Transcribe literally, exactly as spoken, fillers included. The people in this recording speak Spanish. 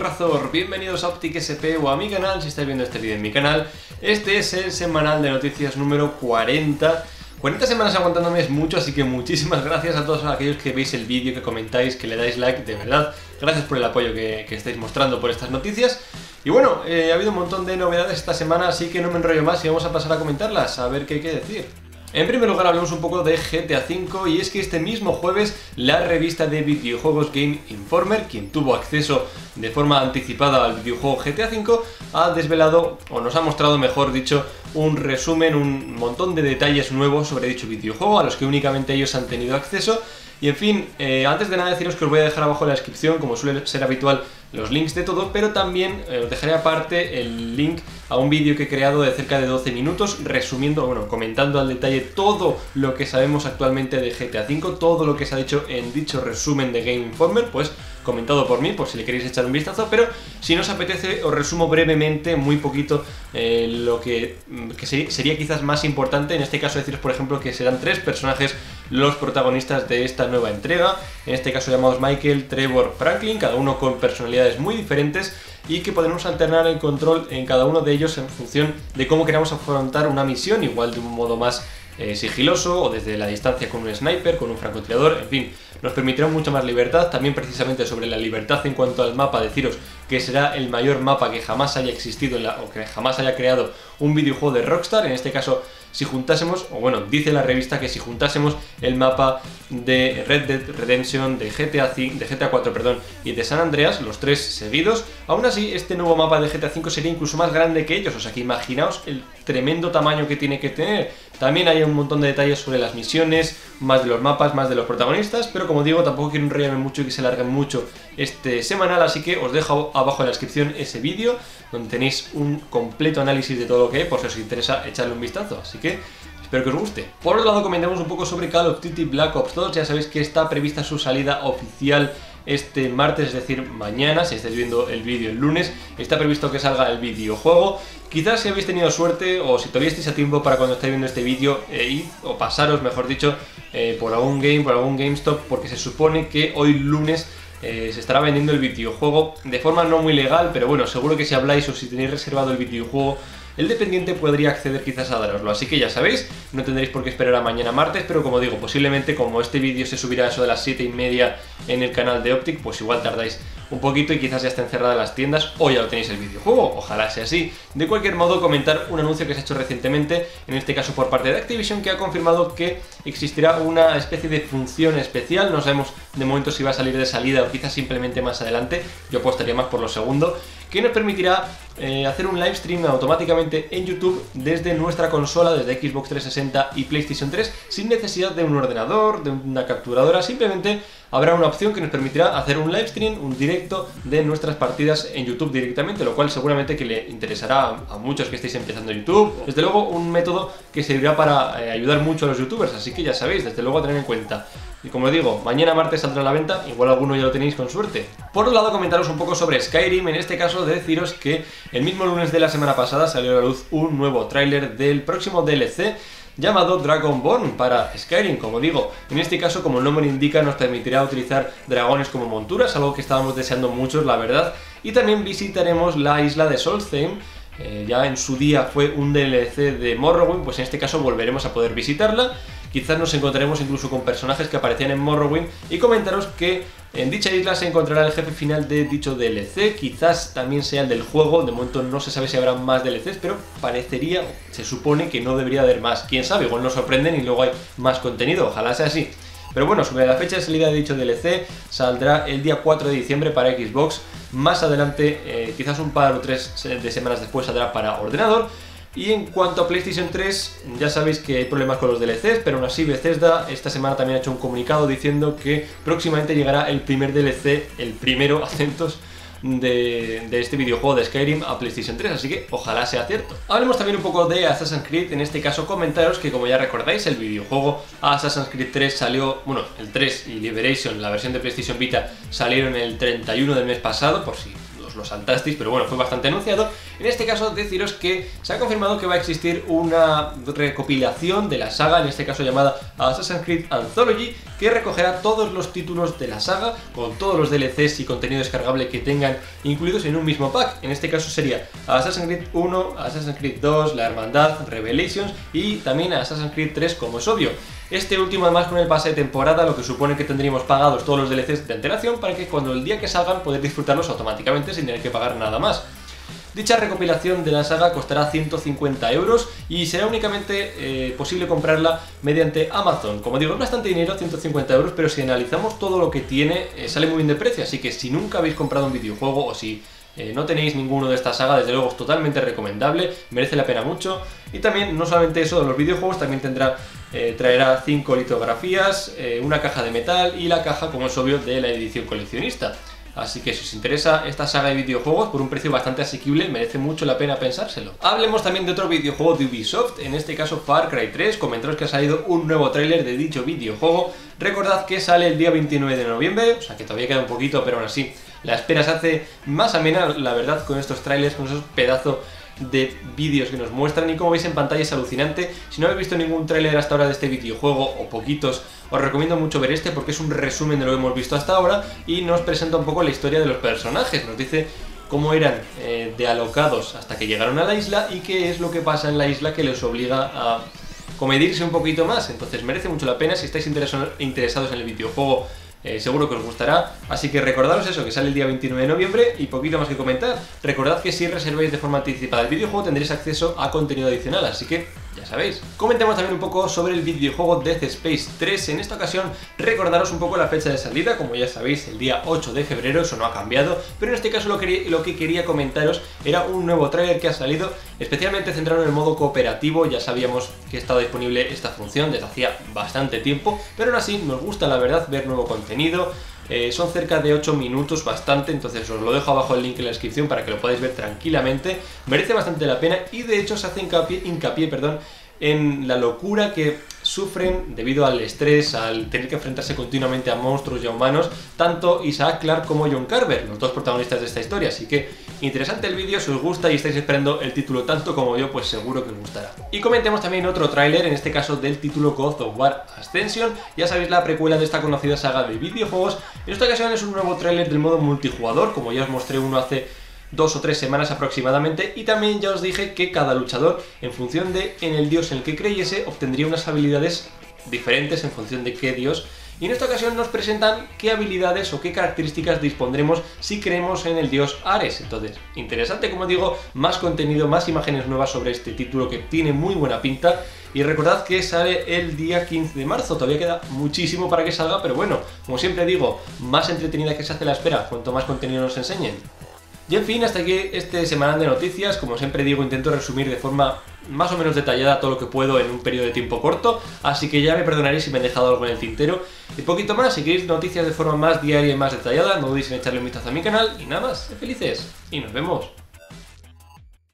Razor, bienvenidos a Optic S P o a mi canal si estáis viendo este vídeo en mi canal. Este es el semanal de noticias número cuarenta. cuarenta semanas aguantándome es mucho, así que muchísimas gracias a todos aquellos que veis el vídeo, que comentáis, que le dais like, de verdad. Gracias por el apoyo que, que estáis mostrando por estas noticias. Y bueno, eh, ha habido un montón de novedades esta semana, así que no me enrollo más y vamos a pasar a comentarlas, a ver qué hay que decir. En primer lugar hablemos un poco de G T A cinco, y es que este mismo jueves la revista de videojuegos Game Informer, quien tuvo acceso de forma anticipada al videojuego G T A cinco, ha desvelado, o nos ha mostrado mejor dicho, un resumen, un montón de detalles nuevos sobre dicho videojuego a los que únicamente ellos han tenido acceso. Y en fin, eh, antes de nada deciros que os voy a dejar abajo en la descripción, como suele ser habitual, los links de todo, pero también eh, os dejaré aparte el link a un vídeo que he creado de cerca de doce minutos, resumiendo, bueno, comentando al detalle todo lo que sabemos actualmente de G T A cinco, todo lo que se ha dicho en dicho resumen de Game Informer, pues comentado por mí, por si le queréis echar un vistazo, pero si no os apetece os resumo brevemente, muy poquito, eh, lo que, que sería quizás más importante. En este caso deciros, por ejemplo, que serán tres personajes los protagonistas de esta nueva entrega, en este caso llamados Michael, Trevor, Franklin, cada uno con personalidades muy diferentes, y que podremos alternar el control en cada uno de ellos en función de cómo queramos afrontar una misión, igual de un modo más eh, sigiloso o desde la distancia con un sniper, con un francotirador, en fin, nos permitirá mucha más libertad. También precisamente sobre la libertad en cuanto al mapa, deciros que será el mayor mapa que jamás haya existido en la, o que jamás haya creado un videojuego de Rockstar. En este caso, si juntásemos, o bueno, dice la revista que si juntásemos el mapa de Red Dead Redemption, de G T A cinco, de G T A cuatro, perdón, y de San Andreas, los tres seguidos, aún así este nuevo mapa de G T A cinco sería incluso más grande que ellos, o sea que imaginaos el tremendo tamaño que tiene que tener. También hay un montón de detalles sobre las misiones, más de los mapas, más de los protagonistas, pero como digo, tampoco quiero enrollarme mucho y que se alargue mucho este semanal, así que os dejo abajo en la descripción ese vídeo donde tenéis un completo análisis de todo lo que hay, por si os interesa echarle un vistazo, así que espero que os guste. Por otro lado, comentemos un poco sobre Call of Duty Black Ops dos. Ya sabéis que está prevista su salida oficial este martes, es decir, mañana, si estáis viendo el vídeo el lunes, está previsto que salga el videojuego. Quizás si habéis tenido suerte, o si todavía estáis a tiempo para cuando estáis viendo este vídeo, eh, id, o pasaros, mejor dicho, eh, por algún game, por algún GameStop, porque se supone que hoy lunes Eh, se estará vendiendo el videojuego de forma no muy legal, pero bueno, seguro que si habláis o si tenéis reservado el videojuego, el dependiente podría acceder quizás a daroslo. Así que ya sabéis, no tendréis por qué esperar a mañana martes, pero como digo, posiblemente como este vídeo se subirá a eso de las siete y media en el canal de Optic, pues igual tardáis un poquito y quizás ya estén cerradas las tiendas o ya lo tenéis el videojuego, ojalá sea así. De cualquier modo, comentar un anuncio que se ha hecho recientemente, en este caso por parte de Activision, que ha confirmado que existirá una especie de función especial. No sabemos de momento si va a salir de salida o quizás simplemente más adelante, yo apostaría más por lo segundo, que nos permitirá eh, hacer un live stream automáticamente en YouTube desde nuestra consola, desde Xbox trescientos sesenta y PlayStation tres, sin necesidad de un ordenador, de una capturadora. Simplemente habrá una opción que nos permitirá hacer un live stream, un directo de nuestras partidas en YouTube directamente, lo cual seguramente que le interesará a muchos que estéis empezando YouTube. Desde luego un método que servirá para eh, ayudar mucho a los youtubers, así que ya sabéis, desde luego a tener en cuenta. Y como digo, mañana martes saldrá a la venta, igual alguno ya lo tenéis con suerte. Por otro lado, comentaros un poco sobre Skyrim, en este caso deciros que el mismo lunes de la semana pasada salió a la luz un nuevo tráiler del próximo D L C llamado Dragonborn para Skyrim. Como digo, en este caso, como el nombre indica, nos permitirá utilizar dragones como monturas, algo que estábamos deseando muchos, la verdad, y también visitaremos la isla de Solstheim. Eh, ya en su día fue un D L C de Morrowind, pues en este caso volveremos a poder visitarla. Quizás nos encontraremos incluso con personajes que aparecían en Morrowind, y comentaros que en dicha isla se encontrará el jefe final de dicho D L C, quizás también sea el del juego. De momento no se sabe si habrá más D L Cs, pero parecería, se supone que no debería haber más. Quién sabe, igual nos sorprenden y luego hay más contenido, ojalá sea así. Pero bueno, sobre la fecha de salida de dicho D L C, saldrá el día cuatro de diciembre para Xbox, más adelante, eh, quizás un par o tres de semanas después, saldrá para ordenador. Y en cuanto a PlayStation tres, ya sabéis que hay problemas con los D L Cs, pero aún así Bethesda esta semana también ha hecho un comunicado diciendo que próximamente llegará el primer D L C, el primero, acentos, de, de este videojuego de Skyrim a PlayStation tres, así que ojalá sea cierto. Hablemos también un poco de Assassin's Creed. En este caso comentaros que, como ya recordáis, el videojuego Assassin's Creed tres salió, bueno, el tres y Liberation, la versión de PlayStation Vita, salieron el treinta y uno del mes pasado, por si os lo saltasteis, pero bueno, fue bastante anunciado. En este caso deciros que se ha confirmado que va a existir una recopilación de la saga, en este caso llamada Assassin's Creed Anthology, que recogerá todos los títulos de la saga con todos los D L Cs y contenido descargable que tengan incluidos en un mismo pack. En este caso sería Assassin's Creed uno, Assassin's Creed dos, La Hermandad, Revelations y también Assassin's Creed tres, como es obvio. Este último además con el pase de temporada, lo que supone que tendríamos pagados todos los D L Cs de antelación para que cuando el día que salgan poder disfrutarlos automáticamente sin tener que pagar nada más. Dicha recopilación de la saga costará ciento cincuenta euros y será únicamente eh, posible comprarla mediante Amazon. Como digo, es bastante dinero, ciento cincuenta euros, pero si analizamos todo lo que tiene, eh, sale muy bien de precio, así que si nunca habéis comprado un videojuego o si Eh, no tenéis ninguno de esta saga, desde luego es totalmente recomendable, merece la pena mucho. Y también, no solamente eso de los videojuegos, también tendrá, eh, traerá cinco litografías, eh, una caja de metal y la caja, como es obvio, de la edición coleccionista. Así que si os interesa esta saga de videojuegos por un precio bastante asequible, merece mucho la pena pensárselo. Hablemos también de otro videojuego de Ubisoft, en este caso Far Cry tres. Comentaros que ha salido un nuevo tráiler de dicho videojuego. Recordad que sale el día veintinueve de noviembre, o sea que todavía queda un poquito, pero aún así la espera se hace más amena, la verdad, con estos trailers, con esos pedazos de vídeos que nos muestran, y como veis en pantalla es alucinante. Si no habéis visto ningún tráiler hasta ahora de este videojuego, o poquitos, os recomiendo mucho ver este porque es un resumen de lo que hemos visto hasta ahora y nos presenta un poco la historia de los personajes, nos dice cómo eran eh, de alocados hasta que llegaron a la isla y qué es lo que pasa en la isla que les obliga a comedirse un poquito más. Entonces merece mucho la pena. Si estáis interesados en el videojuego, Eh, seguro que os gustará, así que recordaros eso, que sale el día veintinueve de noviembre y poquito más que comentar. Recordad que si reserváis de forma anticipada el videojuego tendréis acceso a contenido adicional, así que ya sabéis. Comentemos también un poco sobre el videojuego Dead Space tres. En esta ocasión recordaros un poco la fecha de salida, como ya sabéis, el día ocho de febrero, eso no ha cambiado, pero en este caso lo que, lo que quería comentaros era un nuevo tráiler que ha salido, especialmente centrado en el modo cooperativo. Ya sabíamos que estaba disponible esta función desde hacía bastante tiempo, pero aún así nos gusta la verdad ver nuevo contenido. Eh, son cerca de ocho minutos, bastante, entonces os lo dejo abajo el link en la descripción para que lo podáis ver tranquilamente. Merece bastante la pena y de hecho se hace hincapié, hincapié perdón, en la locura que sufren debido al estrés, al tener que enfrentarse continuamente a monstruos y a humanos, tanto Isaac Clarke como John Carver, los dos protagonistas de esta historia. Así que interesante el vídeo, si os gusta y estáis esperando el título tanto como yo, pues seguro que os gustará. Y comentemos también otro tráiler, en este caso del título God of War Ascension, ya sabéis, la precuela de esta conocida saga de videojuegos. En esta ocasión es un nuevo tráiler del modo multijugador, como ya os mostré uno hace dos o tres semanas aproximadamente, y también ya os dije que cada luchador, en función de en el dios en el que creyese, obtendría unas habilidades diferentes en función de qué dios. Y en esta ocasión nos presentan qué habilidades o qué características dispondremos si creemos en el dios Ares. Entonces, interesante, como digo, más contenido, más imágenes nuevas sobre este título que tiene muy buena pinta. Y recordad que sale el día quince de marzo, todavía queda muchísimo para que salga, pero bueno, como siempre digo, más entretenida que se hace la espera, cuanto más contenido nos enseñen. Y en fin, hasta aquí este semanal de noticias. Como siempre digo, intento resumir de forma más o menos detallada todo lo que puedo en un periodo de tiempo corto, así que ya me perdonaréis si me he dejado algo en el tintero. Y poquito más, si queréis noticias de forma más diaria y más detallada, no dudéis en echarle un vistazo a mi canal. Y nada más, sed felices y nos vemos.